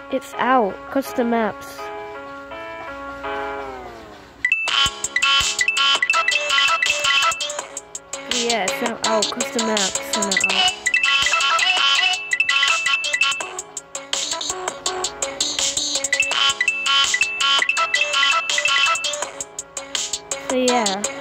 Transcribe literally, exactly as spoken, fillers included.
It's out. Custom maps. Yeah, it's now out. Custom maps are now out. So yeah.